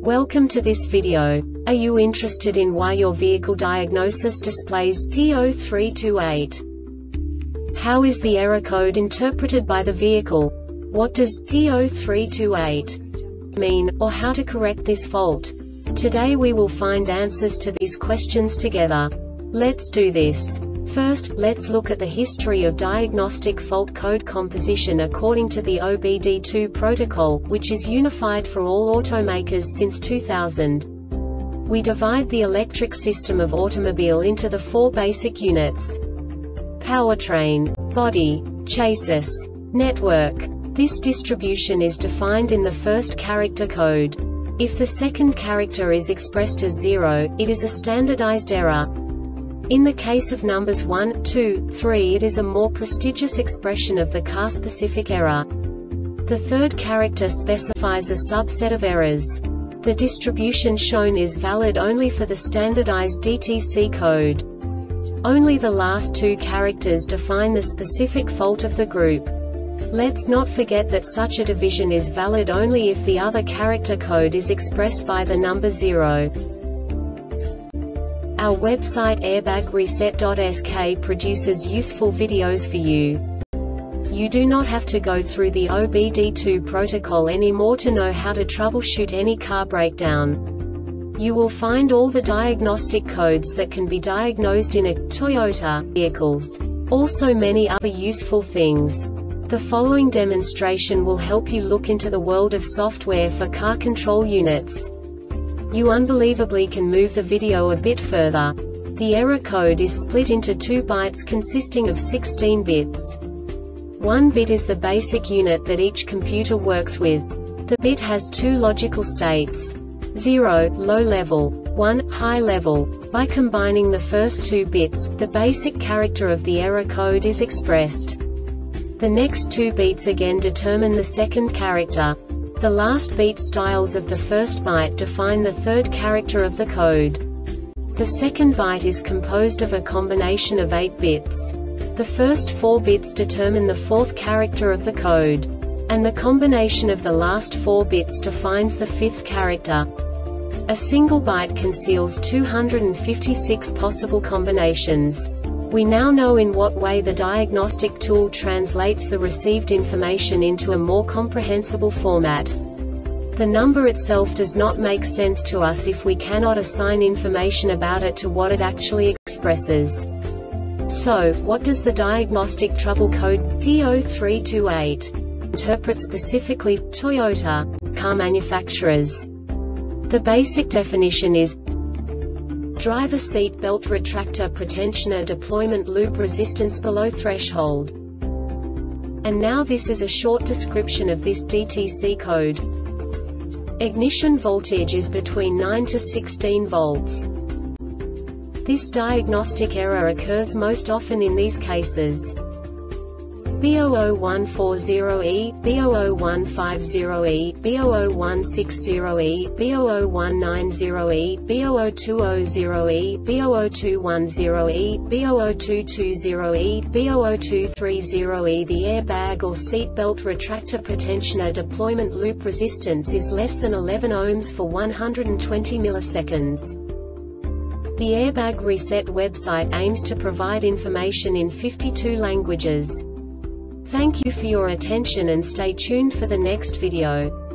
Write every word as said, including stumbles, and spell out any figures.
Welcome to this video. Are you interested in why your vehicle diagnosis displays P zero three two eight? How is the error code interpreted by the vehicle? What does P zero three two eight mean, or how to correct this fault? Today we will find answers to these questions together. Let's do this. First, let's look at the history of diagnostic fault code composition according to the O B D two protocol, which is unified for all automakers since two thousand. We divide the electric system of automobile into the four basic units: powertrain, body, chassis, network. This distribution is defined in the first character code. If the second character is expressed as zero, it is a standardized error. In the case of numbers one, two, three, it is a more prestigious expression of the car-specific error. The third character specifies a subset of errors. The distribution shown is valid only for the standardized D T C code. Only the last two characters define the specific fault of the group. Let's not forget that such a division is valid only if the other character code is expressed by the number zero. Our website airbag reset dot S K produces useful videos for you. You do not have to go through the O B D two protocol anymore to know how to troubleshoot any car breakdown. You will find all the diagnostic codes that can be diagnosed in a Toyota vehicles. Also many other useful things. The following demonstration will help you look into the world of software for car control units. You unbelievably can move the video a bit further. The error code is split into two bytes consisting of sixteen bits. One bit is the basic unit that each computer works with. The bit has two logical states: zero, low level, one, high level. By combining the first two bits, the basic character of the error code is expressed. The next two bits again determine the second character. The last beat styles of the first byte define the third character of the code. The second byte is composed of a combination of eight bits. The first four bits determine the fourth character of the code. And the combination of the last four bits defines the fifth character. A single byte conceals two hundred fifty-six possible combinations. We now know in what way the diagnostic tool translates the received information into a more comprehensible format. The number itself does not make sense to us if we cannot assign information about it to what it actually expresses. So, what does the diagnostic trouble code P zero three two eight interpret specifically for Toyota car manufacturers? The basic definition is driver seat belt retractor pretensioner deployment loop resistance below threshold. And now this is a short description of this D T C code. Ignition voltage is between nine to sixteen volts. This diagnostic error occurs most often in these cases: B zero zero one four zero E, B zero zero one five zero E, B zero zero one six zero E, B zero zero one nine zero E, B zero zero two zero zero E, B zero zero two one zero E, B zero zero two two zero E, B zero zero two three zero E. The airbag or seat belt retractor pretensioner deployment loop resistance is less than eleven ohms for one hundred twenty milliseconds. The Airbag Reset website aims to provide information in fifty-two languages. Thank you for your attention and stay tuned for the next video.